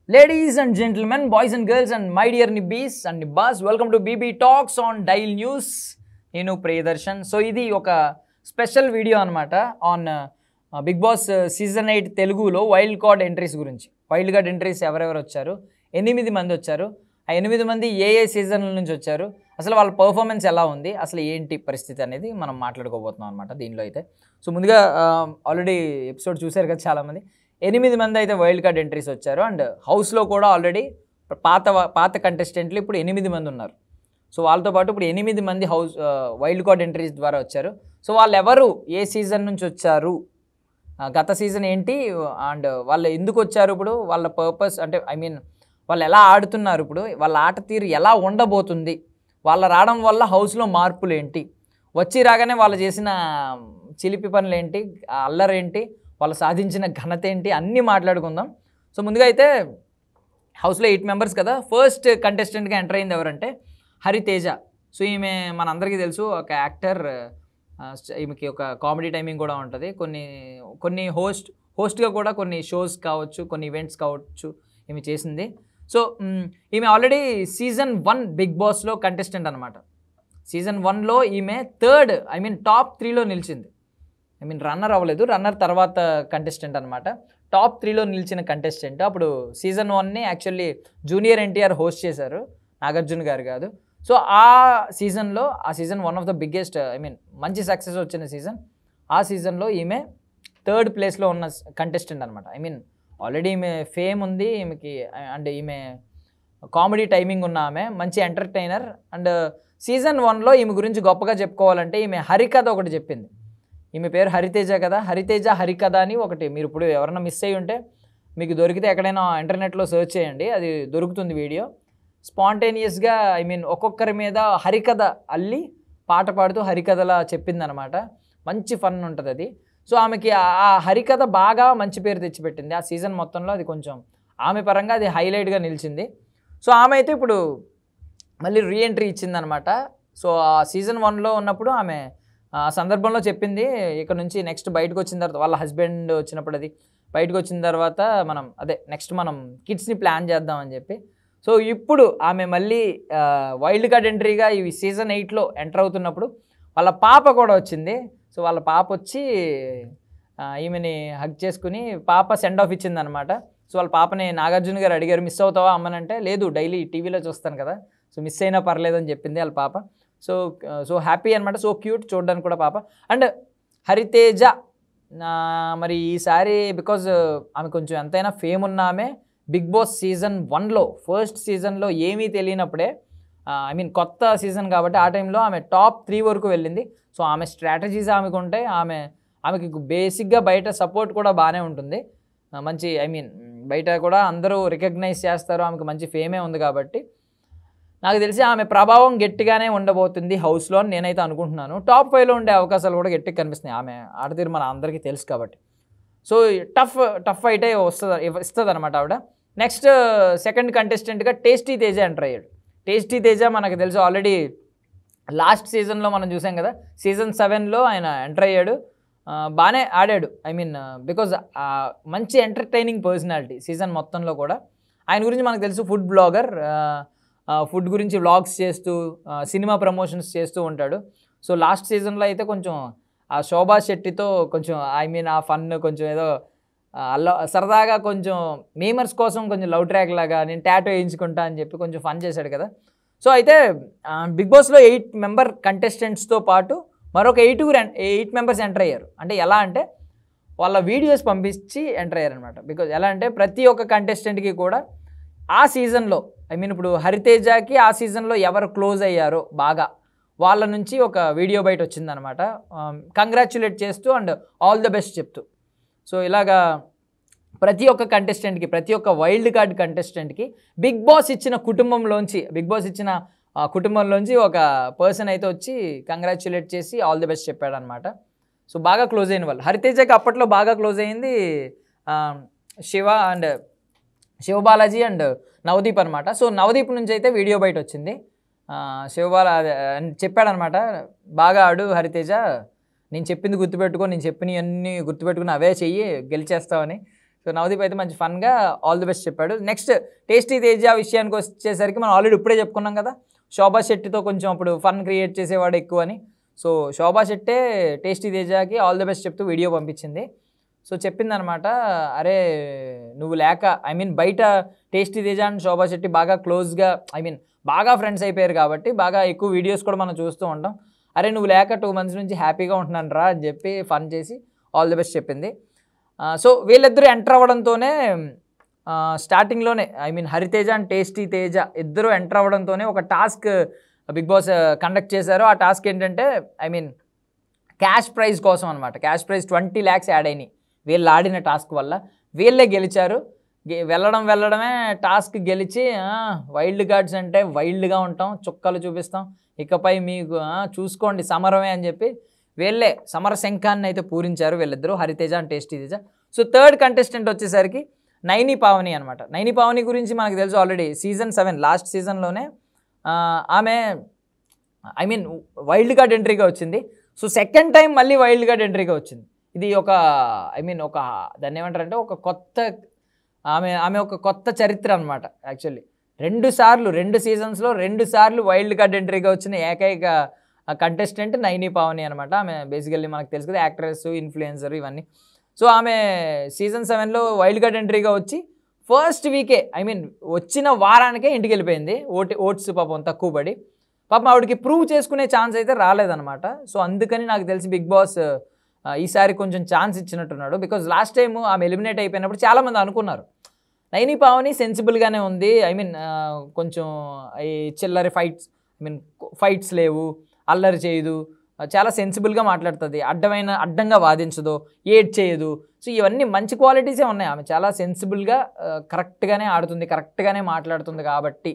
Ladies and gentlemen, boys and girls, and my dear nibbies and nibbas, welcome to BB Talks on Dial News. నేను Priyadarshan. So ఇది ఒక special video అనమాట on Bigg Boss season 8 తెలుగులో wild card entries గురించి. Wild card entries ఎవరెవరు వచ్చారు, 8 మంది వచ్చారు. ఆ 8 మంది ఏ సీజన్ల నుంచి వచ్చారు, అసలు వాళ్ళ పర్ఫార్మెన్స్ ఎలా ఉంది, అసలు ఏంటి పరిస్థితి అనేది మనం మాట్లాడుకోబోతున్నాం అనమాట దీనిలో అయితే. సో ముందుగా ఆల్రెడీ ఎపిసోడ్ చూశారు కదా చాలామంది. 8 మంది అయితే వైల్డ్ కార్డ్ ఎంట్రీస్ వచ్చారు. అండ్ హౌస్లో కూడా ఆల్రెడీ పాత కంటెస్టెంట్లు ఇప్పుడు 8 మంది ఉన్నారు. సో వాళ్ళతో పాటు ఇప్పుడు 8 మంది వైల్డ్ కార్డ్ ఎంట్రీస్ ద్వారా వచ్చారు. సో వాళ్ళు ఎవరు, ఏ సీజన్ నుంచి వచ్చారు, గత సీజన్ ఏంటి, అండ్ వాళ్ళు ఎందుకు వచ్చారు, ఇప్పుడు వాళ్ళ పర్పస్ అంటే వాళ్ళు ఎలా ఆడుతున్నారు, ఇప్పుడు వాళ్ళ ఆట తీరు ఎలా ఉండబోతుంది, వాళ్ళ రావడం వల్ల హౌస్లో మార్పులు ఏంటి, వచ్చి రాగానే వాళ్ళు చేసిన చిలిపి పనులు ఏంటి, అల్లరేంటి, వాళ్ళు సాధించిన ఘనత ఏంటి, అన్నీ మాట్లాడుకుందాం. సో ముందుగా అయితే హౌస్లో 8 మెంబర్స్ కదా. ఫస్ట్ కంటెస్టెంట్గా ఎంటర్ అయింది ఎవరంటే హరితేజ. సో ఈమె మనందరికీ తెలుసు, ఒక యాక్టర్. ఈమెకి ఒక కామెడీ టైమింగ్ కూడా ఉంటుంది. కొన్ని హోస్ట్గా కూడా కొన్ని షోస్ కావచ్చు, కొన్ని ఈవెంట్స్ కావచ్చు ఈమె చేసింది. సో ఈమె ఆల్రెడీ సీజన్ 1 బిగ్ బాస్లో కంటెస్టెంట్ అనమాట. సీజన్ 1లో ఈమె థర్డ్ టాప్ 3లో నిలిచింది. రన్నర్ అవ్వలేదు, రన్నర్ తర్వాత కంటెస్టెంట్ అనమాట. టాప్ 3లో నిలిచిన కంటెస్టెంట్. అప్పుడు సీజన్ 1ని యాక్చువల్లీ జూనియర్ ఎన్టీఆర్ హోస్ట్ చేశారు, నాగార్జున గారు కాదు. సో ఆ సీజన్ 1 ఆఫ్ ద బిగ్గెస్ట్ మంచి సక్సెస్ వచ్చిన సీజన్. ఆ సీజన్లో ఈమె థర్డ్ ప్లేస్లో ఉన్న కంటెస్టెంట్ అనమాట. ఆల్రెడీ ఈమె ఫేమ్ ఉంది ఈమెకి, అండ్ ఈమె కామెడీ టైమింగ్ ఉన్న ఆమె, మంచి ఎంటర్టైనర్. అండ్ సీజన్ 1లో ఈమె గురించి గొప్పగా చెప్పుకోవాలంటే ఈమె హరికథ ఒకటి చెప్పింది. ఈమె పేరు హరితేజ కదా, హరికథ అని ఒకటి. మీరు ఇప్పుడు ఎవరైనా మిస్ అయ్యి ఉంటే మీకు దొరికితే ఎక్కడైనా ఇంటర్నెట్లో సెర్చ్ చేయండి, అది దొరుకుతుంది వీడియో. స్పాంటేనియస్గా ఒక్కొక్కరి మీద హరికథ అల్లి పాట పాడుతూ హరికథలా చెప్పిందనమాట. మంచి ఫన్ ఉంటుంది అది. సో ఆమెకి ఆ హరికథ బాగా మంచి పేరు తెచ్చిపెట్టింది ఆ సీజన్ మొత్తంలో. అది కొంచెం ఆమె పరంగా అది హైలైట్గా నిలిచింది. సో ఆమె అయితే ఇప్పుడు మళ్ళీ రీఎంట్రీ ఇచ్చిందనమాట. సో ఆ సీజన్ 1లో ఉన్నప్పుడు ఆమె ఆ సందర్భంలో చెప్పింది, ఇక్కడ నుంచి నెక్స్ట్ బయటకు వచ్చిన తర్వాత, వాళ్ళ హస్బెండ్ వచ్చినప్పుడు అది బయటకు వచ్చిన తర్వాత నెక్స్ట్ మనం కిడ్స్ని ప్లాన్ చేద్దామని చెప్పి. సో ఇప్పుడు ఆమె మళ్ళీ వైల్డ్ కార్డ్ ఎంట్రీగా ఈ సీజన్ 8లో ఎంటర్ అవుతున్నప్పుడు వాళ్ళ పాప కూడా వచ్చింది. సో వాళ్ళ పాప వచ్చి ఈమెని హగ్ చేసుకుని పాప సెండ్ ఆఫ్ ఇచ్చిందనమాట. సో వాళ్ళ పాపని నాగార్జున గారు అడిగారు, మిస్ అవుతావా అమ్మనంటే, లేదు డైలీ టీవీలో చూస్తాను కదా, సో మిస్ అయినా పర్లేదని చెప్పింది వాళ్ళ పాప. సో హ్యాపీ అనమాట. సో క్యూట్ చూడడానికి కూడా పాప. అండ్ హరితేజ మరి ఈసారి బికాజ్ ఆమె కొంచెం ఎంతైనా ఫేమ్ ఉన్న ఆమె, బిగ్ బాస్ సీజన్ 1లో ఫస్ట్ సీజన్లో ఏమీ తెలియనప్పుడే, కొత్త సీజన్ కాబట్టి ఆ టైంలో ఆమె టాప్ 3 వరకు వెళ్ళింది. సో ఆమె స్ట్రాటజీస్ ఆమెకు ఉంటాయి. ఆమెకి బేసిక్గా బయట సపోర్ట్ కూడా బాగానే ఉంటుంది. మంచి బయట కూడా అందరూ రికగ్నైజ్ చేస్తారు, ఆమెకు మంచి ఫేమే ఉంది కాబట్టి నాకు తెలిసి ఆమె ప్రభావం గట్టిగానే ఉండబోతుంది హౌస్లో అని నేనైతే అనుకుంటున్నాను. టాప్ 5లో ఉండే అవకాశాలు కూడా గట్టిగా కనిపిస్తున్నాయి. ఆమె ఆడతీరు మన అందరికీ తెలుసు కాబట్టి. సో టఫ్ ఫైటే ఇస్తుంది అనమాట ఆవిడ. నెక్స్ట్ సెకండ్ కంటెస్టెంట్గా టేస్టీ తేజ ఎంటర్ అయ్యాడు. టేస్టీ తేజ మనకు తెలుసు, ఆల్రెడీ లాస్ట్ సీజన్లో మనం చూసాం కదా, సీజన్ 7లో ఆయన ఎంటర్ అయ్యాడు. బాగానే ఆడాడు. బికాజ్ మంచి ఎంటర్టైనింగ్ పర్సనాలిటీ సీజన్ మొత్తంలో కూడా. ఆయన గురించి మనకు తెలుసు, ఫుడ్ బ్లాగర్. ఫుడ్ గురించి వ్లాగ్స్ చేస్తూ సినిమా ప్రమోషన్స్ చేస్తూ ఉంటాడు. సో లాస్ట్ సీజన్లో అయితే కొంచెం ఆ శోభా శెట్టితో కొంచెం ఆ ఫన్ కొంచెం ఏదో సరదాగా కొంచెం మేమర్స్ కోసం కొంచెం లవ్ ట్రాక్ లాగా నేను టాటూ వేయించుకుంటా అని చెప్పి కొంచెం ఫన్ చేశాడు కదా. సో అయితే బిగ్ బాస్లో 8 మెంబర్ కంటెస్టెంట్స్తో పాటు మరొక 8 మెంబర్స్ ఎంటర్ అయ్యారు. అంటే ఎలా అంటే వాళ్ళ వీడియోస్ పంపించి ఎంటర్ అయ్యారు అనమాట. బికాజ్ ఎలా అంటే ప్రతి ఒక్క కంటెస్టెంట్కి కూడా ఆ సీజన్లో ఇప్పుడు హరితేజకి ఆ సీజన్లో ఎవరు క్లోజ్ అయ్యారో బాగా, వాళ్ళ నుంచి ఒక వీడియో బయట వచ్చిందనమాట, కంగ్రాచ్యులేట్ చేస్తూ అండ్ ఆల్ ద బెస్ట్ చెప్తూ. సో ఇలాగా ప్రతి ఒక్క కంటెస్టెంట్కి, ప్రతి ఒక్క వైల్డ్ కార్డ్ కంటెస్టెంట్కి బిగ్ బాస్ ఇచ్చిన కుటుంబంలోంచి ఒక పర్సన్ అయితే వచ్చి కంగ్రాచ్యులేట్ చేసి ఆల్ ది బెస్ట్ చెప్పాడనమాట. సో బాగా క్లోజ్ అయిన వాళ్ళు. హరితేజకి అప్పట్లో బాగా క్లోజ్ అయింది శివబాలాజీ అండ్ నవదీప్ అనమాట. సో నవదీప్ నుంచి అయితే వీడియో బయట వచ్చింది. చెప్పాడనమాట, బాగా ఆడు హరితేజ, నేను చెప్పింది గుర్తుపెట్టుకో, నేను చెప్పినవన్నీ గుర్తుపెట్టుకుని అవే చెయ్యి, గెలిచేస్తావని. సో సో నవదీప్ అయితే మంచి ఫన్గా ఆల్ ది బెస్ట్ చెప్పాడు. నెక్స్ట్ టేస్టీ తేజ విషయానికి వచ్చేసరికి మనం ఆల్రెడీ ఇప్పుడే చెప్పుకున్నాం కదా, శోభా శెట్టితో కొంచెం అప్పుడు ఫన్ క్రియేట్ చేసేవాడు ఎక్కువ అని. సో శోభా శెట్టే టేస్టీ తేజకి ఆల్ ది బెస్ట్ చెప్తూ వీడియో పంపించింది. సో చెప్పిందనమాట, అరే నువ్వు లేక బయట టేస్టీ తేజ అండ్ శోభా శెట్టి బాగా క్లోజ్గా బాగా ఫ్రెండ్స్ అయిపోయారు కాబట్టి బాగా ఎక్కువ వీడియోస్ కూడా మనం చూస్తూ ఉంటాం. అరే నువ్వు లేక 2 months నుంచి హ్యాపీగా ఉంటున్నాను రా అని చెప్పి ఫన్ చేసి ఆల్ ది బెస్ట్ చెప్పింది. సో వీళ్ళిద్దరూ ఎంటర్ అవ్వడంతోనే స్టార్టింగ్లోనే హరితేజ అండ్ టేస్టీ తేజ ఇద్దరు ఎంటర్ అవ్వడంతోనే ఒక టాస్క్ బిగ్ బాస్ కండక్ట్ చేశారు. ఆ టాస్క్ ఏంటంటే క్యాష్ ప్రైజ్ కోసం అనమాట. క్యాష్ ప్రైజ్ 20 lakhs యాడ్ అయినాయి వీళ్ళు ఆడిన టాస్క్ వల్ల. వీళ్ళే గెలిచారు. వెళ్ళడమే టాస్క్ గెలిచి వైల్డ్ కార్డ్స్ అంటే వైల్డ్గా ఉంటాం, చుక్కలు చూపిస్తాం, ఇకపై మీకు చూసుకోండి సమరమే అని చెప్పి వీళ్ళే సమర శంఖాన్ని అయితే పూరించారు వీళ్ళిద్దరూ, Hariteja and tasty Teja. So third contestant వచ్చేసరికి నైని పావని అనమాట. నైని పావని గురించి మనకు తెలుసు ఆల్రెడీ Season 7 లాస్ట్ సీజన్లోనే ఆమె వైల్డ్ కార్డ్ ఎంట్రీగా వచ్చింది. సో సెకండ్ టైం మళ్ళీ వైల్డ్ కార్డ్ ఎంట్రీగా వచ్చింది. ఇది ఒక ఒక దాన్ని ఏమంటారంటే ఒక కొత్త ఆమె ఒక కొత్త చరిత్ర అనమాట. యాక్చువల్లీ 2 సీజన్స్లో 2 సార్లు వైల్డ్ కార్డ్ ఎంట్రీగా వచ్చిన ఏకైక కంటెస్టెంట్ నైని పావని అనమాట. ఆమె బేసికల్లీ మనకు తెలుసు కదా, యాక్ట్రెస్, ఇన్ఫ్లుయెన్సర్ ఇవన్నీ. సో ఆమె Season 7లో వైల్డ్ కార్డ్ ఎంట్రీగా వచ్చి ఫస్ట్ వీకే వచ్చిన వారానికే ఇంటికి వెళ్ళిపోయింది. ఓట్స్ పాపం తక్కువ పడి పాపం ఆవిడకి ప్రూవ్ చేసుకునే ఛాన్స్ అయితే రాలేదన్నమాట. సో అందుకని నాకు తెలిసి బిగ్ బాస్ ఈసారి కొంచెం ఛాన్స్ ఇచ్చినట్టున్నాడు. బికాజ్ లాస్ట్ టైం ఆమె ఎలిమినేట్ అయిపోయినప్పుడు చాలామంది అనుకున్నారు నైని పావని సెన్సిబుల్గానే ఉంది, కొంచెం ఈ చిల్లరి ఫైట్స్ లేవు, అల్లరి చేయదు, చాలా సెన్సిబుల్గా మాట్లాడుతుంది, అడ్డంగా వాదించదు, ఏడ్ చేయదు. సో ఇవన్నీ మంచి క్వాలిటీసే ఉన్నాయి. ఆమె చాలా సెన్సిబుల్గా కరెక్ట్గానే ఆడుతుంది, కరెక్ట్గానే మాట్లాడుతుంది. కాబట్టి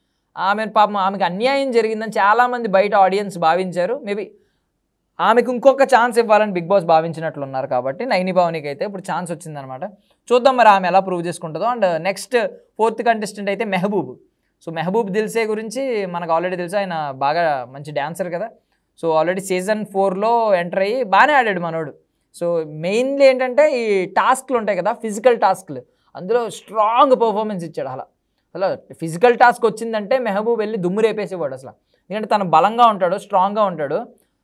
ఆమెకు అన్యాయం జరిగిందని చాలామంది బయట ఆడియన్స్ భావించారు. మేబీ ఆమెకు ఇంకొక ఛాన్స్ ఇవ్వాలని బిగ్ బాస్ భావించినట్లున్నారు. కాబట్టి నైని పావనికి అయితే ఇప్పుడు ఛాన్స్ వచ్చిందనమాట. చూద్దాం మరి ఆమె ఎలా ప్రూవ్ చేసుకుంటుందో. అండ్ నెక్స్ట్ 4th కంటెస్టెంట్ అయితే మెహబూబ్. సో మెహబూబ్ దిల్సే గురించి మనకు ఆల్రెడీ తెలుసు, ఆయన బాగా మంచి డ్యాన్సర్ కదా. సో ఆల్రెడీ Season 4లో ఎంటర్ అయ్యి బాగానే ఆడాడు మనోడు. సో మెయిన్లీ ఏంటంటే ఈ టాస్క్లు ఉంటాయి కదా, ఫిజికల్ టాస్క్లు, అందులో స్ట్రాంగ్ పర్ఫార్మెన్స్ ఇచ్చాడు. అసలు ఫిజికల్ టాస్క్ వచ్చిందంటే మెహబూబ్ వెళ్ళి దుమ్ము రేపేసేవాడు అసలు. ఎందుకంటే తను బలంగా ఉంటాడు, స్ట్రాంగ్గా ఉంటాడు,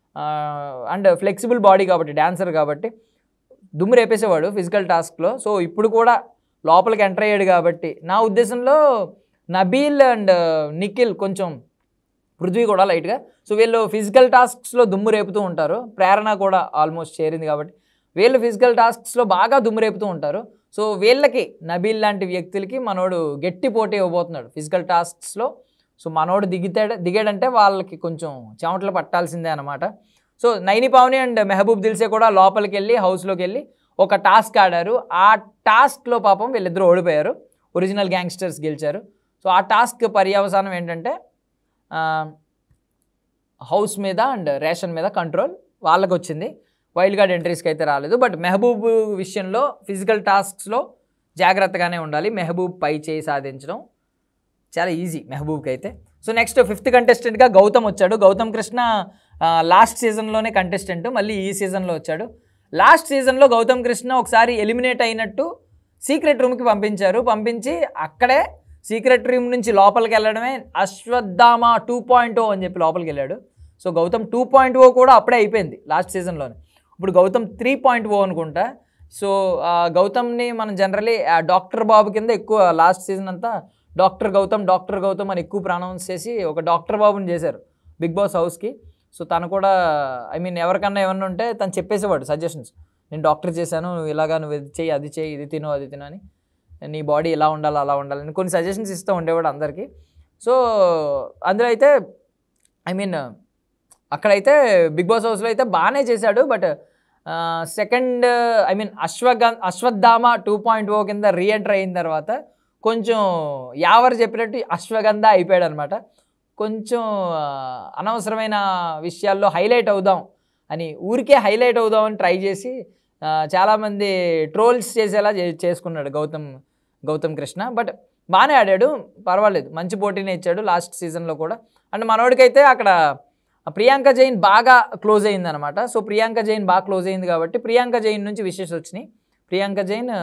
అండ్ ఫ్లెక్సిబుల్ బాడీ కాబట్టి, డాన్సర్ కాబట్టి దుమ్ము రేపేసేవాడు ఫిజికల్ టాస్క్లో. సో ఇప్పుడు కూడా లోపలికి ఎంటర్ అయ్యాడు కాబట్టి నా ఉద్దేశంలో నబీల్ అండ్ నిఖిల్, కొంచెం పృథ్వీ కూడా లైట్గా, సో వీళ్ళు ఫిజికల్ టాస్క్స్లో దుమ్ము రేపుతూ ఉంటారు. ప్రేరణ కూడా ఆల్మోస్ట్ చేరింది కాబట్టి వీళ్ళు ఫిజికల్ టాస్క్స్లో బాగా దుమ్ము రేపుతూ ఉంటారు. సో వీళ్ళకి నబీల్ లాంటి వ్యక్తులకి మనోడు గట్టి పోటీ ఇవ్వబోతున్నాడు ఫిజికల్ టాస్క్స్లో. సో మనోడు దిగాడంటే వాళ్ళకి కొంచెం చెమటలు పట్టాల్సిందే అనమాట. సో నైని పావని అండ్ మెహబూబ్ దిల్సే కూడా లోపలికి వెళ్ళి హౌస్లోకి వెళ్ళి ఒక టాస్క్ ఆడారు. ఆ టాస్క్లో పాపం వీళ్ళిద్దరూ ఓడిపోయారు, ఒరిజినల్ గ్యాంగ్స్టర్స్ గెలిచారు. సో ఆ టాస్క్ పర్యవసానం ఏంటంటే హౌస్ మీద అండ్ రేషన్ మీద కంట్రోల్ వాళ్ళకి వచ్చింది, వైల్డ్ కార్డ్ ఎంట్రీస్కి అయితే రాలేదు. బట్ మెహబూబ్ విషయంలో ఫిజికల్ టాస్క్స్లో జాగ్రత్తగానే ఉండాలి. మెహబూబ్ పై చేయి సాధించడం చాలా ఈజీ మెహబూబ్కి అయితే. సో నెక్స్ట్ 5th కంటెస్టెంట్గా గౌతమ్ వచ్చాడు. గౌతమ్ కృష్ణ లాస్ట్ సీజన్లోనే కంటెస్టెంట్, మళ్ళీ ఈ సీజన్లో వచ్చాడు. లాస్ట్ సీజన్లో గౌతమ్ కృష్ణ ఒకసారి ఎలిమినేట్ అయినట్టు సీక్రెట్ రూమ్కి పంపించి అక్కడే సీక్రెట్ రూమ్ నుంచి లోపలికి వెళ్ళడమే అశ్వత్థామ 2.0 అని చెప్పి లోపలికి వెళ్ళాడు. సో గౌతమ్ 2.0 కూడా అప్పుడే అయిపోయింది లాస్ట్ సీజన్లోనే. ఇప్పుడు గౌతమ్ 3.0 అనుకుంటా. సో గౌతమ్ని మనం జనరలీ డాక్టర్ బాబు కింద ఎక్కువ లాస్ట్ సీజన్ అంతా డాక్టర్ గౌతమ్ అని ఎక్కువ ప్రొనౌన్స్ చేసి ఒక డాక్టర్ బాబుని చేశారు బిగ్ బాస్ హౌస్కి. సో తను కూడా ఎవరికన్నా ఏమన్నా ఉంటే తను చెప్పేసేవాడు సజెషన్స్, నేను డాక్టర్ చేశాను, నువ్వు ఇలాగా, నువ్వు ఇది చేయి, అది చేయి, ఇది తిను, అది తిను అని, నీ బాడీ ఇలా ఉండాలి, అలా ఉండాలని కొన్ని సజెషన్స్ ఇస్తూ ఉండేవాడు అందరికీ. సో అందులో అయితే అక్కడైతే బిగ్ బాస్ హౌస్లో అయితే బాగానే చేశాడు. బట్ సెకండ్ అశ్వత్థామ 2.0 కింద రీఎంటర్ అయిన తర్వాత కొంచెం యావర్ చెప్పినట్టు అశ్వగంధ అయిపోయాడు అనమాట. కొంచెం అనవసరమైన విషయాల్లో హైలైట్ అవుదాం అని, ఊరికే హైలైట్ అవుదామని ట్రై చేసి చాలామంది ట్రోల్స్ చేసేలా చేసుకున్నాడు గౌతమ్ కృష్ణ. బట్ బాగానే ఆడాడు, పర్వాలేదు, మంచి పోటీనే ఇచ్చాడు లాస్ట్ సీజన్లో కూడా. అండ్ మనోడికైతే అక్కడ ప్రియాంక జైన్ బాగా క్లోజ్ అయిందనమాట. సో ప్రియాంక జైన్ బాగా క్లోజ్ అయింది కాబట్టి ప్రియాంక జైన్ నుంచి విషెస్ వచ్చినాయి. ప్రియాంక జైన్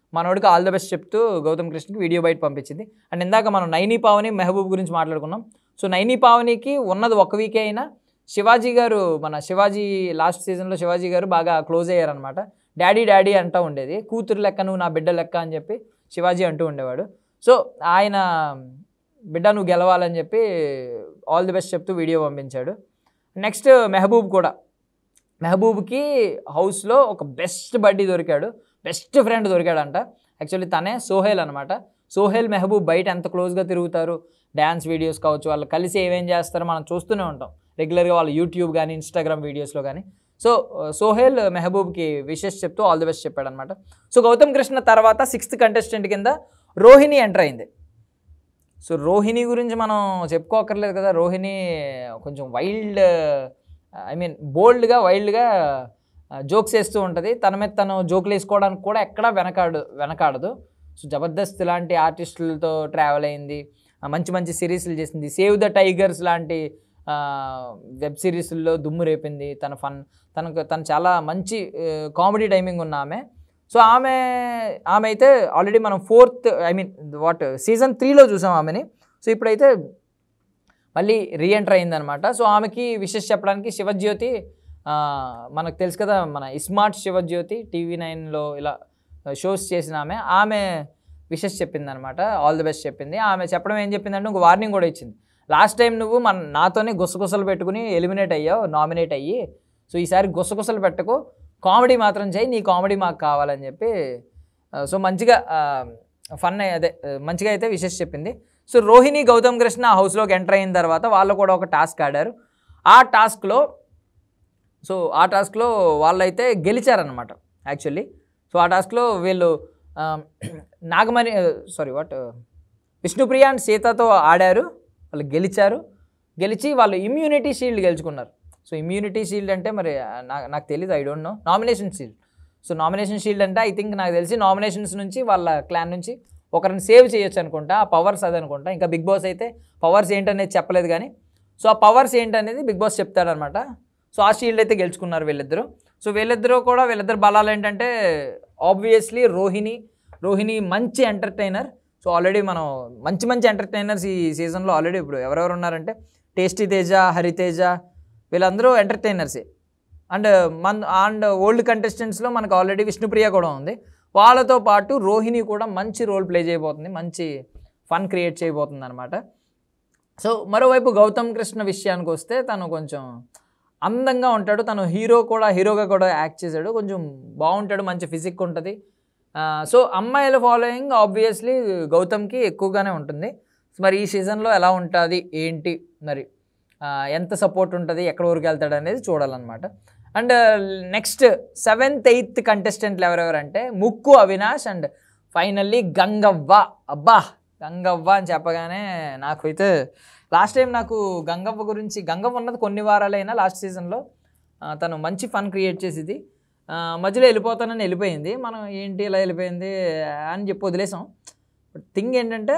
మనోడికి ఆల్ ద బెస్ట్ చెప్తూ గౌతమ్ కృష్ణకి వీడియో బయట పంపించింది. అండ్ ఇందాక మనం నైని పావని మెహబూబ్ గురించి మాట్లాడుకున్నాం. సో నైని పావనికి ఉన్నది ఒక వీకే అయినా శివాజీ గారు, మన శివాజీ లాస్ట్ సీజన్లో శివాజీ గారు బాగా క్లోజ్ అయ్యారనమాట. డాడీ డాడీ అంటూ ఉండేది, కూతురు లెక్క నువ్వు నా బిడ్డ లెక్క అని చెప్పి శివాజీ అంటూ ఉండేవాడు. సో ఆయన బిడ్డ నువ్వు గెలవాలని చెప్పి ఆల్ ది బెస్ట్ చెప్తూ వీడియో పంపించాడు. నెక్స్ట్ మెహబూబ్ కూడా, మెహబూబ్కి హౌస్లో ఒక బెస్ట్ బడ్డీ దొరికాడు, బెస్ట్ ఫ్రెండ్ దొరికాడంట. యాక్చువల్లీ తనే సోహెల్ అనమాట. సోహెల్ మెహబూబ్ బయట ఎంత క్లోజ్గా తిరుగుతారు, డ్యాన్స్ వీడియోస్ కావచ్చు, వాళ్ళు కలిసి ఏమేం చేస్తారో మనం చూస్తూనే ఉంటాం రెగ్యులర్గా, వాళ్ళ యూట్యూబ్ కానీ ఇన్స్టాగ్రామ్ వీడియోస్లో కానీ. సో సోహెల్ మెహబూబ్కి విషెస్ చెప్తూ ఆల్ ది బెస్ట్ చెప్పాడనమాట. సో గౌతమ్ కృష్ణ తర్వాత 6th కంటెస్టెంట్ కింద రోహిణి ఎంటర్ అయింది. సో రోహిణి గురించి మనం చెప్పుకోకర్లేదు కదా. రోహిణి కొంచెం వైల్డ్, ఐ మీన్ బోల్డ్గా వైల్డ్గా జోక్స్ వేస్తూ ఉంటుంది. తన మీద తను జోకులు వేసుకోవడానికి కూడా ఎక్కడా వెనకాడదు. సో జబర్దస్త్ లాంటి ఆర్టిస్టులతో ట్రావెల్ అయింది, మంచి మంచి సిరీస్లు చేసింది. సేవ్ ద టైగర్స్ లాంటి వెబ్ సిరీస్ల్లో దుమ్ము రేపింది. తను చాలా మంచి కామెడీ టైమింగ్ ఉన్న ఆమె. సో ఆమె అయితే ఆల్రెడీ మనం 4th సీజన్ 3లో చూసాం ఆమెని. సో ఇప్పుడైతే మళ్ళీ రీఎంటర్ అయిందనమాట. సో ఆమెకి విషెస్ చెప్పడానికి శివజ్యోతి, మనకు తెలుసు కదా మన స్మార్ట్ శివజ్యోతి, TV9లో ఇలా షోస్ చేసిన ఆమె విషెస్ చెప్పిందనమాట, ఆల్ ది బెస్ట్ చెప్పింది. ఆమె చెప్పడం ఏం చెప్పిందంటే ఒక వార్నింగ్ కూడా ఇచ్చింది. లాస్ట్ టైం నువ్వు నాతోనే గుసగుసలు పెట్టుకుని ఎలిమినేట్ అయ్యావు, నామినేట్ అయ్యి. సో ఈసారి గుసగుసలు పెట్టకు, కామెడీ మాత్రం చేయి, నీ కామెడీ మాకు కావాలని చెప్పి. సో మంచిగా మంచిగా అయితే విషెస్ చెప్పింది. సో రోహిణి గౌతమ్ కృష్ణ హౌస్లోకి ఎంటర్ అయిన తర్వాత వాళ్ళు కూడా ఒక టాస్క్ ఆడారు. ఆ టాస్క్లో వాళ్ళైతే గెలిచారనమాట యాక్చువల్లీ. సో ఆ టాస్క్లో వీళ్ళు విష్ణుప్రియ అండ్ సీతతో ఆడారు. వాళ్ళు గెలిచి వాళ్ళు ఇమ్యూనిటీ షీల్డ్ గెలుచుకున్నారు. సో ఇమ్యూనిటీ షీల్డ్ అంటే మరి నాకు తెలియదు, I don't know. Nomination shield. So nomination shield అంటే ఐ థింక్ నాకు తెలిసి నామినేషన్స్ నుంచి వాళ్ళ క్లాన్ నుంచి ఒకరిని సేవ్ చేయొచ్చు అనుకుంటా. ఆ పవర్స్ అది అనుకుంటా. ఇంకా బిగ్ బాస్ అయితే పవర్స్ ఏంటనేది చెప్పలేదు కానీ, సో ఆ పవర్స్ ఏంటనేది బిగ్ బాస్ చెప్తాడనమాట. సో ఆ షీల్డ్ అయితే గెలుచుకున్నారు వీళ్ళిద్దరూ. సో వీళ్ళిద్దరు బలాలు ఏంటంటే ఆబ్వియస్లీ రోహిణి మంచి ఎంటర్టైనర్. సో ఆల్రెడీ మనం మంచి ఎంటర్టైనర్స్ ఈ సీజన్లో ఆల్రెడీ ఇప్పుడు ఎవరెవరు ఉన్నారంటే టేస్టీ తేజ, హరితేజ, వీళ్ళందరూ ఎంటర్టైనర్సే. అండ్ ఓల్డ్ కంటెస్టెంట్స్లో మనకు ఆల్రెడీ విష్ణుప్రియ కూడా ఉంది. వాళ్ళతో పాటు రోహిణి కూడా మంచి రోల్ ప్లే చేయబోతుంది, మంచి ఫన్ క్రియేట్ చేయబోతుంది అనమాట. సో మరోవైపు గౌతమ్ కృష్ణ విషయానికి వస్తే తను కొంచెం అందంగా ఉంటాడు, తను హీరోగా కూడా యాక్ట్ చేశాడు, కొంచెం బాగుంటాడు, మంచి ఫిజిక్ ఉంటుంది. సో అమ్మాయిల ఫాలోయింగ్ ఆబ్వియస్లీ గౌతమ్కి ఎక్కువగానే ఉంటుంది. మరి ఈ సీజన్లో ఎలా ఉంటుంది ఏంటి, మరి ఎంత సపోర్ట్ ఉంటుంది, ఎక్కడ వరకు వెళ్తాడు అనేది చూడాలన్నమాట. అండ్ నెక్స్ట్ 7th 8th కంటెస్టెంట్లు ఎవరెవరంటే ముక్కు అవినాష్ అండ్ ఫైనల్లీ గంగవ్వ. గంగవ్వ అని చెప్పగానే నాకైతే లాస్ట్ టైం నాకు గంగవ్వ ఉన్నది కొన్ని వారాలైనా లాస్ట్ సీజన్లో తను మంచి ఫన్ క్రియేట్ చేసేది. మధ్యలో వెళ్ళిపోతానని వెళ్ళిపోయింది. మనం ఏంటి ఇలా వెళ్ళిపోయింది అని చెప్పి వదిలేసాం. బట్ థింగ్ ఏంటంటే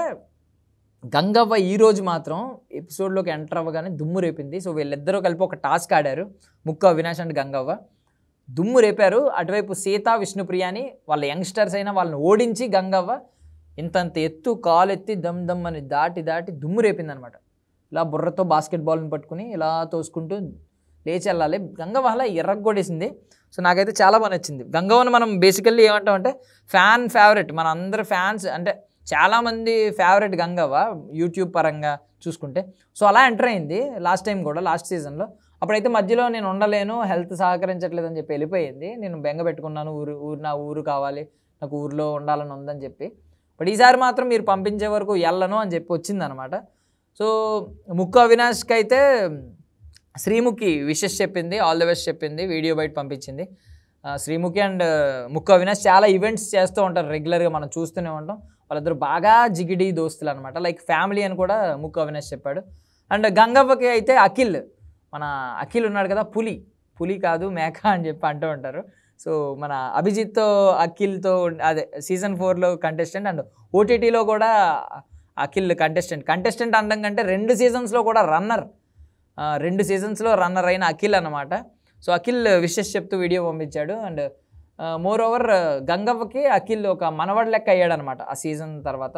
గంగవ్వ ఈరోజు మాత్రం ఎపిసోడ్లోకి ఎంటర్ అవ్వగానే దుమ్ము రేపింది. సో వీళ్ళిద్దరూ కలిపి ఒక టాస్క్ ఆడారు, ముక్కు అవినాష్ అండ్ గంగవ్వ. దుమ్ము రేపారు. అటువైపు సీత, విష్ణుప్రియాని వాళ్ళ యంగ్స్టర్స్ అయినా వాళ్ళని ఓడించి గంగవ్వ ఇంతంత ఎత్తు కాలు ఎత్తి దమ్ అని దాటి దుమ్ము రేపిందనమాట. ఇలా బుర్రతో బాస్కెట్బాల్ని పట్టుకుని ఇలా తోసుకుంటూ లేచి వెళ్ళాలి. గంగవ్వ అలా ఎర్రగొడేసింది. సో నాకైతే చాలా బాగా నచ్చింది. గంగవ్వని మనం బేసికల్లీ ఏమంటామంటే ఫేవరెట్, మన అందరు ఫ్యాన్స్ అంటే చాలామంది ఫేవరెట్ గంగవ్వ యూట్యూబ్ పరంగా చూసుకుంటే. సో అలా ఎంటర్ అయింది లాస్ట్ టైం కూడా, లాస్ట్ సీజన్లో. అప్పుడైతే మధ్యలో నేను ఉండలేను, హెల్త్ సహకరించట్లేదు అని చెప్పి వెళ్ళిపోయింది. నేను బెంగ పెట్టుకున్నాను, నా ఊరు కావాలి, నాకు ఊరిలో ఉండాలని ఉందని చెప్పి. బట్ ఈసారి మాత్రం మీరు పంపించే వరకు వెళ్ళను అని చెప్పి వచ్చిందనమాట. సో ముక్కు అవినాష్కి అయితే శ్రీముఖి విషెస్ చెప్పింది, ఆల్ ది బెస్ట్ చెప్పింది, వీడియో బయట పంపించింది. శ్రీముఖి అండ్ ముక్కు అవినాష్ చాలా ఈవెంట్స్ చేస్తూ ఉంటారు రెగ్యులర్గా, మనం చూస్తూనే ఉంటాం. వాళ్ళిద్దరు బాగా జిగిడి దోస్తులు అనమాట, లైక్ ఫ్యామిలీ అని కూడా ముక్కు అవినాష్ చెప్పాడు. అండ్ గంగవ్వకి అయితే మన అఖిల్ ఉన్నాడు కదా, పులి కాదు మేక అని చెప్పి అంటూ ఉంటారు. సో మన అభిజిత్తో అఖిల్తో అదే సీజన్ 4లో కంటెస్టెంట్ అండ్ ఓటీటీలో కూడా అఖిల్ కంటెస్టెంట్ అనడం కంటే 2 సీజన్స్లో కూడా రన్నర్, 2 సీజన్స్లో రన్నర్ అయిన అఖిల్ అనమాట. సో అఖిల్ విషెస్ చెప్తూ వీడియో పంపించాడు. అండ్ మోర్ ఓవర్ గంగవ్వకి అఖిల్ ఒక మనవడి లెక్క అయ్యాడనమాట ఆ సీజన్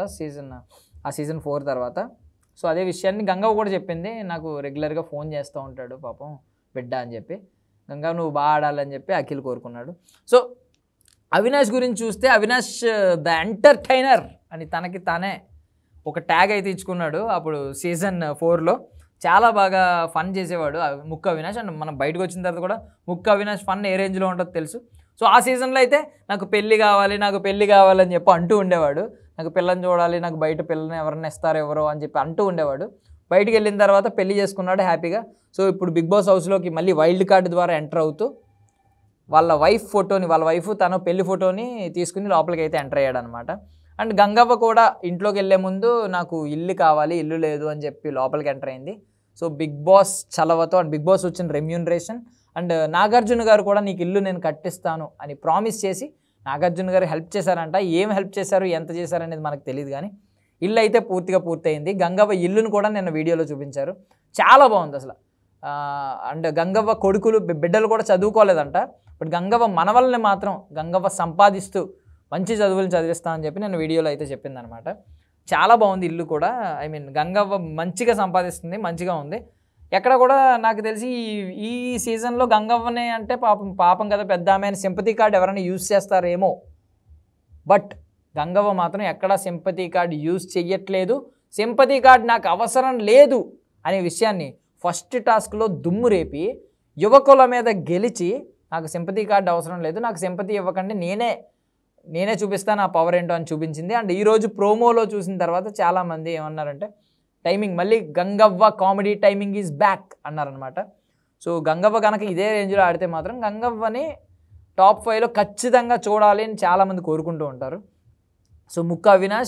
4 తర్వాత. సో అదే విషయాన్ని గంగవ్వ కూడా చెప్పింది, నాకు రెగ్యులర్గా ఫోన్ చేస్తూ ఉంటాడు పాపం బిడ్డ అని చెప్పి. గంగవ్వ నువ్వు బాగా ఆడాలని చెప్పి అఖిల్ కోరుకున్నాడు. సో అవినాష్ గురించి చూస్తే, అవినాష్ ద ఎంటర్టైనర్ అని తనకి తానే ఒక ట్యాగ్ అయితే ఇచ్చుకున్నాడు. అప్పుడు సీజన్ 4లో చాలా బాగా ఫన్ చేసేవాడు ముక్కు అవినాష్. అండ్ మనం బయటకు వచ్చిన తర్వాత కూడా ముక్కు అవినాష్ ఫన్ ఏ రేంజ్లో ఉంటుందో తెలుసు. సో ఆ సీజన్లో అయితే నాకు పెళ్ళి కావాలని చెప్పి అంటూ ఉండేవాడు. నాకు పిల్లని చూడాలి, నాకు బయట పిల్లని ఎవరైనా ఇస్తారో ఎవరో అని చెప్పి అంటూ ఉండేవాడు. బయటికి వెళ్ళిన తర్వాత పెళ్లి చేసుకున్నాడు హ్యాపీగా. సో ఇప్పుడు బిగ్ బాస్ హౌస్లోకి మళ్ళీ వైల్డ్ కార్డు ద్వారా ఎంటర్ అవుతూ వాళ్ళ వైఫ్ తన పెళ్లి ఫోటోని తీసుకుని లోపలికి అయితే ఎంటర్ అయ్యాడు అనమాట. అండ్ గంగవ్వ కూడా ఇంట్లోకి వెళ్ళే ముందు నాకు ఇల్లు కావాలి, ఇల్లు లేదు అని చెప్పి లోపలికి ఎంటర్ అయింది. సో బిగ్ బాస్ చలవతో అండ్ బిగ్ బాస్ వచ్చిన రెమ్యూనరేషన్ అండ్ నాగార్జున గారు కూడా నీకు ఇల్లు నేను కట్టిస్తాను అని ప్రామిస్ చేసి నాగార్జున గారు హెల్ప్ చేశారంట. ఏం హెల్ప్ చేశారు, ఎంత చేశారు అనేది మనకు తెలియదు, కానీ ఇల్లు అయితే పూర్తిగా పూర్తయింది. గంగవ్వ ఇల్లును కూడా నిన్న వీడియోలో చూపించారు, చాలా బాగుంది అసలు. అండ్ గంగవ్వ కొడుకులు బిడ్డలు కూడా చదువుకోలేదంట, బట్ గంగవ్వ మనవల్ని మాత్రం గంగవ్వ సంపాదిస్తూ మంచి చదువులు చదివిస్తా అని చెప్పి నేను వీడియోలో అయితే చెప్పిందనమాట. చాలా బాగుంది ఇల్లు కూడా. ఐ మీన్ గంగవ్వ మంచిగా సంపాదిస్తుంది, మంచిగా ఉంది. ఎక్కడ కూడా నాకు తెలిసి ఈ సీజన్లో గంగవ్వనే అంటే పాపం కదా పెద్ద ఆమె అని సింపతి కార్డ్ ఎవరైనా యూజ్ చేస్తారేమో, బట్ గంగవ్వ మాత్రం ఎక్కడా సింపతి కార్డ్ యూజ్ చెయ్యట్లేదు. సింపతి కార్డ్ నాకు అవసరం లేదు అనే విషయాన్ని ఫస్ట్ టాస్క్లో దుమ్ము రేపి యువకుల మీద గెలిచి నాకు సింపతి కార్డ్ అవసరం లేదు, నాకు సింపతి ఇవ్వకండి, నేనే చూపిస్తాను ఆ పవర్ ఏంటో అని చూపించింది. అండ్ ఈరోజు ప్రోమోలో చూసిన తర్వాత చాలామంది ఏమన్నారంటే టైమింగ్ మళ్ళీ Gangavva comedy timing is back అన్నారనమాట. సో గంగవ్వ కనుక ఇదే రేంజ్లో ఆడితే మాత్రం గంగవ్వని టాప్ 5లో ఖచ్చితంగా చూడాలి అని చాలామంది కోరుకుంటూ ఉంటారు. సో ముక్కు అవినాష్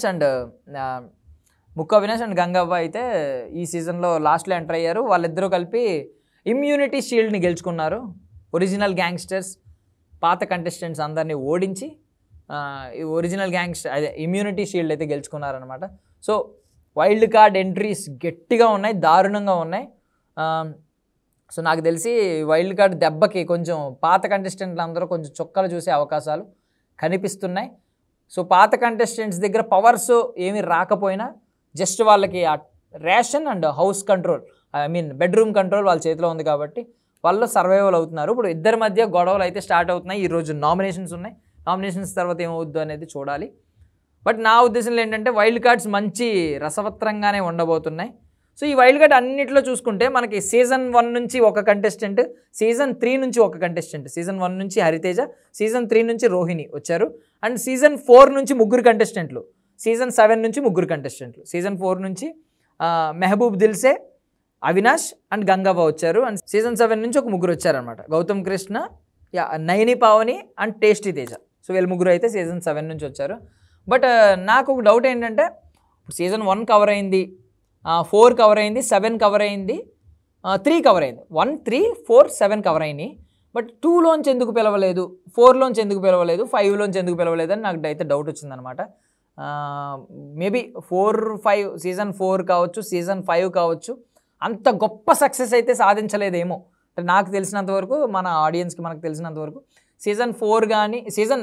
అండ్ గంగవ్వ అయితే ఈ సీజన్లో లాస్ట్లో ఎంటర్ అయ్యారు. వాళ్ళిద్దరూ కలిపి ఇమ్యూనిటీ షీల్డ్ని గెలుచుకున్నారు. ఒరిజినల్ గ్యాంగ్స్టర్స్ పాత కంటెస్టెంట్స్ అందరినీ ఓడించి ఒరిజినల్ ఇమ్యూనిటీ షీల్డ్ అయితే గెలుచుకున్నారనమాట. సో వైల్డ్ కార్డ్ ఎంట్రీస్ గట్టిగా ఉన్నాయి, దారుణంగా ఉన్నాయి. సో నాకు తెలిసి వైల్డ్ కార్డ్ దెబ్బకి కొంచెం పాత కంటెస్టెంట్లు అందరూ కొంచెం చుక్కలు చూసే అవకాశాలు కనిపిస్తున్నాయి. సో పాత కంటెస్టెంట్స్ దగ్గర పవర్స్ ఏమీ రాకపోయినా జస్ట్ వాళ్ళకి ఆ ration and house control, I mean bedroom control వాళ్ళ చేతిలో ఉంది కాబట్టి వాళ్ళు సర్వైవల్ అవుతున్నారు. ఇప్పుడు ఇద్దరి మధ్య గొడవలు అయితే స్టార్ట్ అవుతున్నాయి. ఈరోజు నామినేషన్స్ ఉన్నాయి, నామినేషన్స్ తర్వాత ఏమవుద్దు అనేది చూడాలి. బట్ నా ఉద్దేశంలో ఏంటంటే వైల్డ్ కార్డ్స్ మంచి రసవత్రంగానే ఉండబోతున్నాయి. సో ఈ వైల్డ్ కార్డ్ అన్నింటిలో చూసుకుంటే మనకి సీజన్ 1 నుంచి ఒక కంటెస్టెంట్, సీజన్ 3 నుంచి ఒక కంటెస్టెంట్, సీజన్ 1 నుంచి హరితేజ, సీజన్ 3 నుంచి రోహిణి వచ్చారు. అండ్ సీజన్ 4 నుంచి ముగ్గురు కంటెస్టెంట్లు, సీజన్ 7 నుంచి ముగ్గురు కంటెస్టెంట్లు, సీజన్ 4 నుంచి మెహబూబ్ దిల్సే, అవినాష్ అండ్ గంగవ్వ వచ్చారు. అండ్ సీజన్ 7 నుంచి ఒక ముగ్గురు వచ్చారనమాట, Gautham Krishna, Nayani Pavani and tasty Teja. So వీళ్ళు ముగ్గురు అయితే సీజన్ 7 నుంచి వచ్చారు. బట్ నాకు ఒక డౌట్ ఏంటంటే సీజన్ 1 కవర్ అయింది, 4 కవర్ అయింది, 7 కవర్ అయింది, 3 కవర్ అయింది, 1, 3, 4, 7 కవర్ అయినాయి. బట్ 2లోంచి ఎందుకు పిలవలేదు, 4లోంచి ఎందుకు పిలవలేదు, 5లోంచి ఎందుకు పిలవలేదు అని నాకు అయితే డౌట్ వచ్చిందనమాట. మేబీ 4, 5 సీజన్ 4 కావచ్చు, సీజన్ 5 కావచ్చు, అంత గొప్ప సక్సెస్ అయితే సాధించలేదేమో నాకు తెలిసినంత వరకు, మన ఆడియన్స్కి మనకు తెలిసినంత వరకు. సీజన్ 4 కానీ సీజన్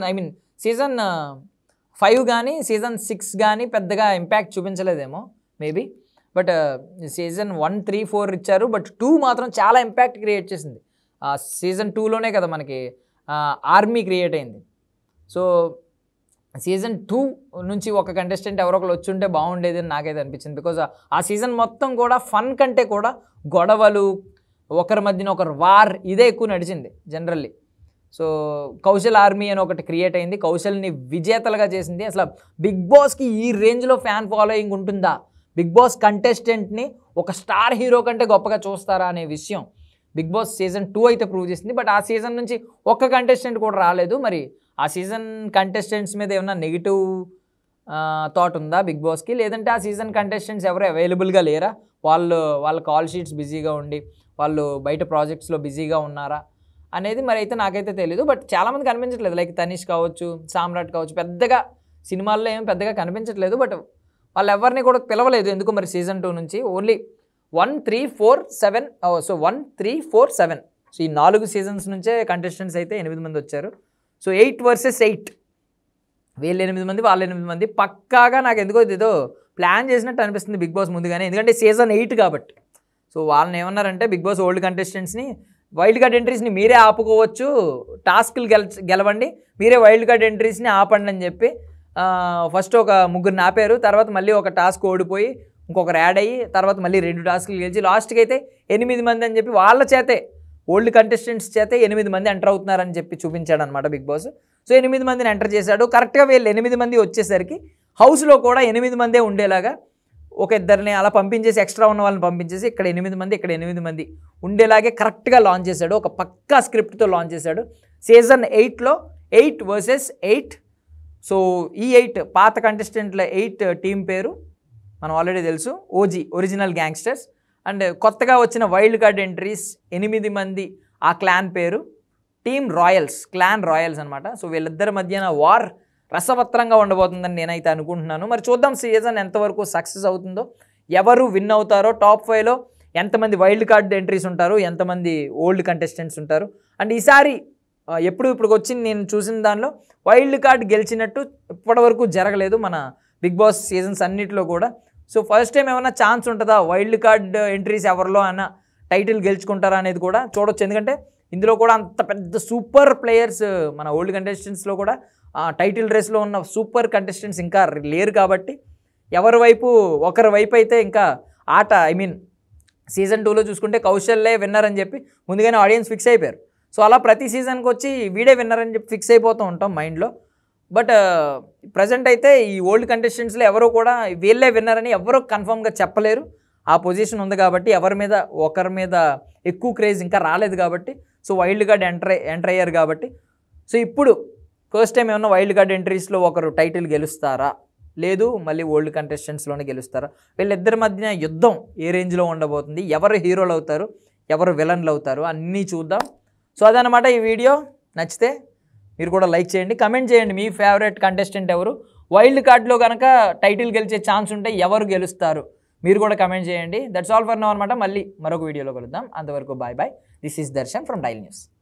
5 కానీ సీజన్ 6 కానీ పెద్దగా ఇంపాక్ట్ చూపించలేదేమో మేబీ. బట్ సీజన్ 1, 3, 4 ఇచ్చారు, బట్ 2 మాత్రం చాలా ఇంపాక్ట్ క్రియేట్ చేసింది. సీజన్ 2లోనే కదా మనకి ఆర్మీ క్రియేట్ అయింది. సో సీజన్ 2 నుంచి ఒక కంటెస్టెంట్ ఎవరొకరు వచ్చి ఉంటే బాగుండేది అని నాకైతే అనిపించింది. బికాజ్ ఆ సీజన్ మొత్తం కూడా ఫన్ కంటే కూడా గొడవలు, ఒకరి మధ్యన ఒకరు వార్, ఇదే ఎక్కువ నడిచింది జనరల్లీ. సో కౌశల్ ఆర్మీ అని ఒకటి క్రియేట్ అయింది, కౌశల్ని విజేతలుగా చేసింది. అసలు బిగ్ బాస్కి ఈ రేంజ్లో ఫ్యాన్ ఫాలోయింగ్ ఉంటుందా, బిగ్ బాస్ కంటెస్టెంట్ని ఒక స్టార్ హీరో కంటే గొప్పగా చూస్తారా అనే విషయం బిగ్ బాస్ సీజన్ 2 అయితే ప్రూవ్ చేసింది. బట్ ఆ సీజన్ నుంచి ఒక్క కంటెస్టెంట్ కూడా రాలేదు. మరి ఆ సీజన్ కంటెస్టెంట్స్ మీద ఏమన్నా నెగిటివ్ థాట్ ఉందా బిగ్ బాస్కి, లేదంటే ఆ సీజన్ కంటెస్టెంట్స్ ఎవరు అవైలబుల్గా లేరా, వాళ్ళ కాల్ షీట్స్ బిజీగా ఉండి వాళ్ళు బయట ప్రాజెక్ట్స్లో బిజీగా ఉన్నారా అనేది మరి అయితే నాకైతే తెలీదు. బట్ చాలామంది కనిపించట్లేదు, లైక్ తనీష్ కావచ్చు, సామ్రాట్ కావచ్చు, పెద్దగా సినిమాల్లో ఏం పెద్దగా కనిపించట్లేదు. బట్ వాళ్ళు ఎవరిని కూడా పిలవలేదు ఎందుకు మరి సీజన్ 2 నుంచి. ఓన్లీ 1, 3, 4, 7 సో 1, 3, 4, 7 సో ఈ 4 సీజన్స్ నుంచే కంటెస్టెంట్స్ అయితే 8 మంది వచ్చారు. సో 8 వర్సెస్ 8, వీళ్ళు 8 మంది వాళ్ళు 8 మంది. పక్కాగా నాకు ఎందుకో ఏదో ప్లాన్ చేసినట్టు అనిపిస్తుంది బిగ్ బాస్ ముందుగానే, ఎందుకంటే సీజన్ 8 కాబట్టి. సో వాళ్ళని ఏమన్నారంటే బిగ్ బాస్ ఓల్డ్ కంటెస్టెంట్స్ని వైల్డ్ కార్డ్ ఎంట్రీస్ని మీరే ఆపుకోవచ్చు, టాస్క్లు గెలవండి, మీరే వైల్డ్ కార్డ్ ఎంట్రీస్ని ఆపండి అని చెప్పి ఫస్ట్ ఒక 3 ఆపారు. తర్వాత మళ్ళీ ఒక టాస్క్ ఓడిపోయి ఇంకొకరు యాడ్ అయ్యి తర్వాత మళ్ళీ 2 టాస్క్లు గెలిచి లాస్ట్కి అయితే 8 మంది అని చెప్పి వాళ్ళ చేతే ఓల్డ్ కంటెస్టెంట్స్ చేతే 8 మంది ఎంటర్ అవుతున్నారని చెప్పి చూపించాడు అనమాట బిగ్ బాస్. సో 8 మందిని ఎంటర్ చేశాడు. కరెక్ట్గా వీళ్ళు 8 మంది వచ్చేసరికి హౌస్లో కూడా 8 మందే ఉండేలాగా ఒక ఇద్దరిని అలా పంపించేసి, ఎక్స్ట్రా ఉన్న వాళ్ళని పంపించేసి ఇక్కడ 8 మంది ఇక్కడ 8 మంది ఉండేలాగే కరెక్ట్గా లాంచ్ చేశాడు. ఒక పక్కా స్క్రిప్ట్తో లాంచ్ చేశాడు. సీజన్ 8లో 8 వర్సెస్ 8. సో ఈ 8 పాత కంటెస్టెంట్ల 8 టీం పేరు మనం ఆల్రెడీ తెలుసు, ఓజీ ఒరిజినల్ గ్యాంగ్స్టర్స్. అండ్ కొత్తగా వచ్చిన వైల్డ్ కార్డ్ ఎంట్రీస్ 8 మంది, ఆ క్లాన్ పేరు టీమ్ రాయల్స్, క్లాన్ రాయల్స్ అనమాట. సో వీళ్ళిద్దరి మధ్యన వార్ రసవత్రంగా ఉండబోతుందని నేనైతే అనుకుంటున్నాను. మరి చూద్దాం సీజన్ ఎంతవరకు సక్సెస్ అవుతుందో, ఎవరు విన్ అవుతారో, టాప్ 5లో ఎంతమంది వైల్డ్ కార్డ్ ఎంట్రీస్ ఉంటారు, ఎంతమంది ఓల్డ్ కంటెస్టెంట్స్ ఉంటారు. అండ్ ఈసారి ఇప్పుడు వచ్చి నేను చూసిన దానిలో వైల్డ్ కార్డ్ గెలిచినట్టు ఇప్పటివరకు జరగలేదు మన బిగ్ బాస్ సీజన్స్ అన్నిటిలో కూడా. సో ఫస్ట్ టైం ఏమైనా ఛాన్స్ ఉంటుందా వైల్డ్ కార్డ్ ఎంట్రీస్ ఎవరిలో అన్న టైటిల్ గెలుచుకుంటారా అనేది కూడా చూడొచ్చు. ఎందుకంటే ఇందులో కూడా అంత పెద్ద సూపర్ ప్లేయర్స్ మన ఓల్డ్ కంటెస్టెంట్స్లో కూడా టైటిల్ రేస్లో ఉన్న సూపర్ కంటెస్టెంట్స్ ఇంకా లేరు కాబట్టి ఒకరి వైపు అయితే ఇంకా ఆట సీజన్ 2లో చూసుకుంటే కౌశల్లే విన్నర్ అని చెప్పి ముందుగానే ఆడియన్స్ ఫిక్స్ అయిపోయారు. సో అలా ప్రతి సీజన్కి వచ్చి వీడే విన్నర్ అని చెప్పి ఫిక్స్ అయిపోతూ ఉంటాం మైండ్లో. బట్ ప్రజెంట్ అయితే ఈ ఓల్డ్ కంటెస్టెంట్స్లో ఎవరో కూడా వీళ్ళే విన్నర్ అని ఎవరో కన్ఫర్మ్గా చెప్పలేరు. ఆ పొజిషన్ ఉంది కాబట్టి ఒకరి మీద ఎక్కువ క్రేజ్ ఇంకా రాలేదు కాబట్టి. సో వైల్డ్ కార్డ్ ఎంటర్ అయ్యారు కాబట్టి. సో ఇప్పుడు ఫస్ట్ టైం ఏమన్నా వైల్డ్ కార్డ్ ఎంట్రీస్లో ఒకరు టైటిల్ గెలుస్తారా, లేదు మళ్ళీ ఓల్డ్ కంటెస్టెంట్స్లోనే గెలుస్తారా, వీళ్ళిద్దరి మధ్యన యుద్ధం ఏ రేంజ్లో ఉండబోతుంది, ఎవరు హీరోలు అవుతారు, ఎవరు విలన్లు అవుతారు అన్నీ చూద్దాం. సో అదనమాట ఈ వీడియో. నచ్చితే మీరు కూడా లైక్ చేయండి, కమెంట్ చేయండి మీ ఫేవరెట్ కంటెస్టెంట్ ఎవరు, వైల్డ్ కార్డ్లో కనుక టైటిల్ గెలిచే ఛాన్స్ ఉంటే ఎవరు గెలుస్తారు మీరు కూడా కమెంట్ చేయండి. దట్స్ ఆల్ ఫర్ నౌ అనమాట. మళ్ళీ మరొక వీడియోలో కలుద్దాం. అంతవరకు bye bye. This is Darshan from Dial news.